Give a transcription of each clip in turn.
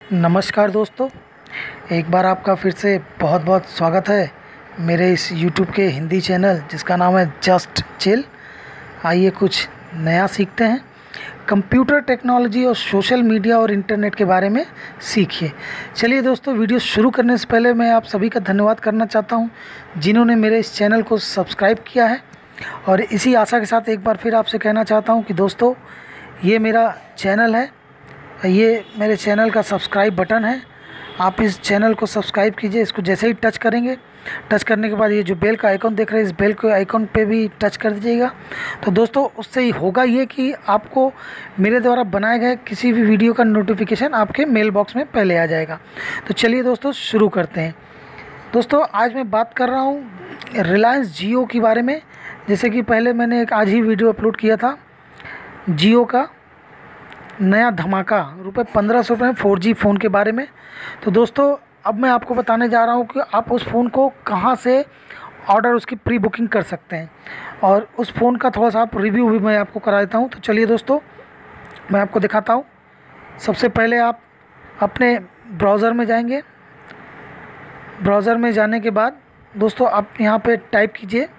नमस्कार दोस्तों, एक बार आपका फिर से बहुत बहुत स्वागत है मेरे इस YouTube के हिंदी चैनल जिसका नाम है जस्ट चिल। आइए कुछ नया सीखते हैं। कंप्यूटर टेक्नोलॉजी और सोशल मीडिया और इंटरनेट के बारे में सीखिए। चलिए दोस्तों, वीडियो शुरू करने से पहले मैं आप सभी का धन्यवाद करना चाहता हूं जिन्होंने मेरे इस चैनल को सब्सक्राइब किया है, और इसी आशा के साथ एक बार फिर आपसे कहना चाहता हूं कि दोस्तों ये मेरा चैनल है, ये मेरे चैनल का सब्सक्राइब बटन है। आप इस चैनल को सब्सक्राइब कीजिए। इसको जैसे ही टच करेंगे, टच करने के बाद ये जो बेल का आइकॉन देख रहे हैं, इस बेल के आइकॉन पे भी टच कर दीजिएगा। तो दोस्तों उससे ही होगा ये कि आपको मेरे द्वारा बनाए गए किसी भी वीडियो का नोटिफिकेशन आपके मेल बॉक्स में पहले आ जाएगा। तो चलिए दोस्तों शुरू करते हैं। दोस्तों आज मैं बात कर रहा हूँ रिलायंस जियो के बारे में। जैसे कि पहले मैंने एक आज ही वीडियो अपलोड किया था जियो का नया धमाका ₹1500 में 4G फ़ोन के बारे में। तो दोस्तों अब मैं आपको बताने जा रहा हूँ कि आप उस फ़ोन को कहाँ से ऑर्डर उसकी प्री बुकिंग कर सकते हैं, और उस फ़ोन का थोड़ा सा आप रिव्यू भी मैं आपको करा देता हूँ। तो चलिए दोस्तों मैं आपको दिखाता हूँ। सबसे पहले आप अपने ब्राउज़र में जाएंगे। ब्राउज़र में जाने के बाद दोस्तों आप यहाँ पे टाइप कीजिए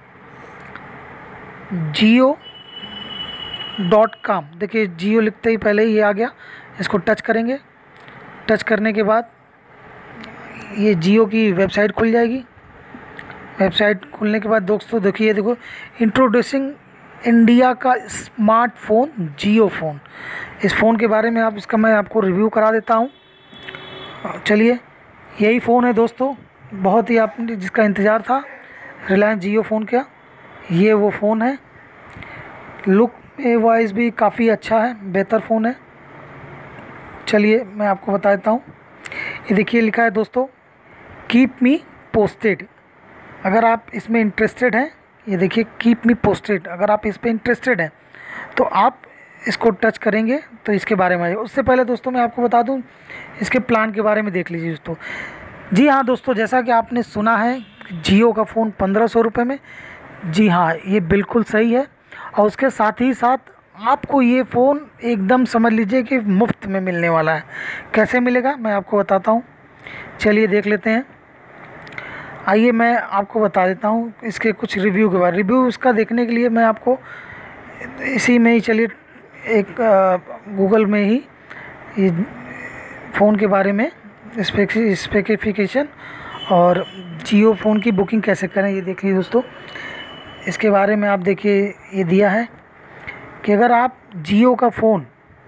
jio.com। देखिए जियो लिखते ही पहले ही ये आ गया। इसको टच करेंगे। टच करने के बाद ये जियो की वेबसाइट खुल जाएगी। वेबसाइट खुलने के बाद दोस्तों देखिए, देखो इंट्रोड्यूसिंग इंडिया का स्मार्टफोन जियो फ़ोन। इस फ़ोन के बारे में इसका मैं आपको रिव्यू करा देता हूँ। चलिए, यही फ़ोन है दोस्तों, बहुत ही आपने जिसका इंतज़ार था, रिलायंस जियो फ़ोन का ये वो फ़ोन है। लुक वाइज भी काफ़ी अच्छा है, बेहतर फ़ोन है। चलिए मैं आपको बता देता हूँ। ये देखिए लिखा है दोस्तों कीप मी पोस्टेड। अगर आप इसमें इंटरेस्टेड हैं, ये देखिए कीप मी पोस्टेड, अगर आप इस पर इंटरेस्टेड हैं तो आप इसको टच करेंगे तो इसके बारे में आएगा। उससे पहले दोस्तों मैं आपको बता दूं इसके प्लान के बारे में देख लीजिए दोस्तों। जी हाँ दोस्तों, जैसा कि आपने सुना है जियो का फ़ोन ₹1500 में। जी हाँ, ये बिल्कुल सही है। और उसके साथ ही साथ आपको ये फ़ोन एकदम समझ लीजिए कि मुफ्त में मिलने वाला है। कैसे मिलेगा मैं आपको बताता हूँ। चलिए देख लेते हैं। आइए मैं आपको बता देता हूँ इसके कुछ रिव्यू के बारे। रिव्यू उसका देखने के लिए मैं आपको इसी में ही चलिए एक गूगल में ही ये फ़ोन के बारे में स्पेसिफिकेशन और जियो फ़ोन की बुकिंग कैसे करें ये देखिए दोस्तों। इसके बारे में आप देखिए ये दिया है कि अगर आप जियो का फ़ोन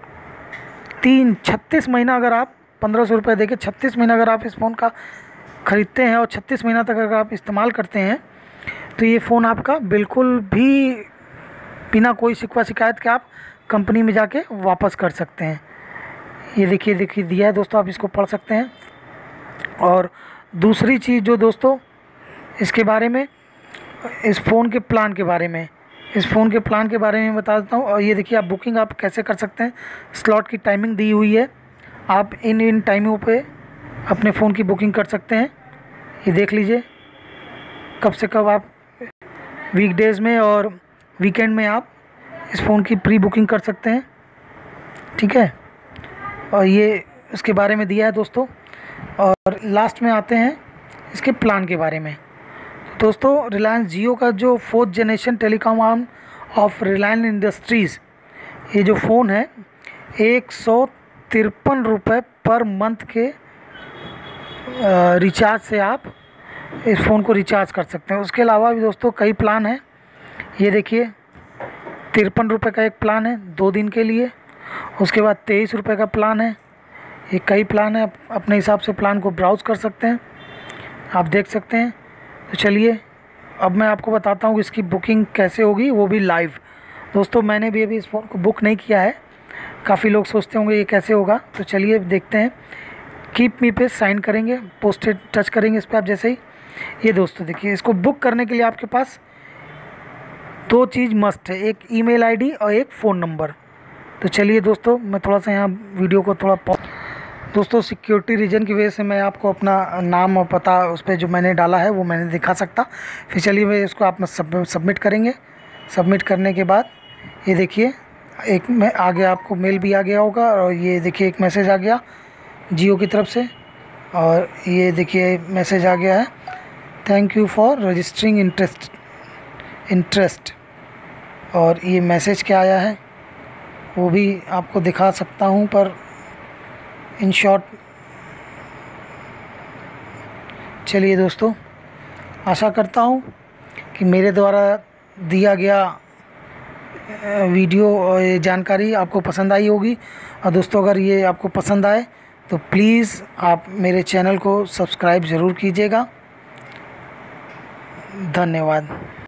36 महीना अगर आप ₹1500 देके 36 महीना अगर आप इस फ़ोन का ख़रीदते हैं और 36 महीना तक अगर आप इस्तेमाल करते हैं तो ये फ़ोन आपका बिल्कुल भी बिना कोई शिकवा शिकायत के आप कंपनी में जाके वापस कर सकते हैं। ये देखिए दिया है दोस्तों, आप इसको पढ़ सकते हैं। और दूसरी चीज़ जो दोस्तों इसके बारे में, इस फ़ोन के प्लान के बारे में बता देता हूँ। और ये देखिए आप बुकिंग आप कैसे कर सकते हैं। स्लॉट की टाइमिंग दी हुई है, आप इन टाइमों पे अपने फ़ोन की बुकिंग कर सकते हैं। ये देख लीजिए कब से कब आप वीकडेज़ में और वीकेंड में आप इस फ़ोन की प्री बुकिंग कर सकते हैं, ठीक है। और ये उसके बारे में दिया है दोस्तों। और लास्ट में आते हैं इसके प्लान के बारे में। दोस्तों रिलायंस जियो का जो 4th generation telecom arm of Reliance Industries, ये जो फ़ोन है ₹153 पर मंथ के रिचार्ज से आप इस फ़ोन को रिचार्ज कर सकते हैं। उसके अलावा भी दोस्तों कई प्लान हैं। ये देखिए ₹53 का एक प्लान है 2 दिन के लिए। उसके बाद ₹23 का प्लान है। ये कई प्लान है, अपने हिसाब से प्लान को ब्राउज़ कर सकते हैं, आप देख सकते हैं। तो चलिए अब मैं आपको बताता हूँ कि इसकी बुकिंग कैसे होगी, वो भी लाइव। दोस्तों मैंने भी अभी इस फ़ोन को बुक नहीं किया है। काफ़ी लोग सोचते होंगे ये कैसे होगा, तो चलिए देखते हैं। कीप मी पे साइन करेंगे, पोस्टेड टच करेंगे इस पर आप जैसे ही। ये दोस्तों देखिए, इसको बुक करने के लिए आपके पास 2 चीज़ मस्ट है, एक ईमेल आईडी और एक फ़ोन नंबर। तो चलिए दोस्तों मैं थोड़ा सा यहाँ वीडियो को थोड़ा दोस्तों सिक्योरिटी रीजन की वजह से मैं आपको अपना नाम और पता उस पर जो मैंने डाला है वो मैंने दिखा सकता। फिर चलिए मैं इसको आप सबमिट करेंगे। सबमिट करने के बाद ये देखिए एक में आ गया, आपको मेल भी आ गया होगा, और ये देखिए एक मैसेज आ गया जियो की तरफ से। और ये देखिए मैसेज आ गया है, thank you for registering interest. और ये मैसेज क्या आया है वो भी आपको दिखा सकता हूँ, पर इन शॉर्ट। चलिए दोस्तों, आशा करता हूँ कि मेरे द्वारा दिया गया वीडियो और ये जानकारी आपको पसंद आई होगी। और दोस्तों, अगर ये आपको पसंद आए तो प्लीज़ आप मेरे चैनल को सब्सक्राइब ज़रूर कीजिएगा। धन्यवाद।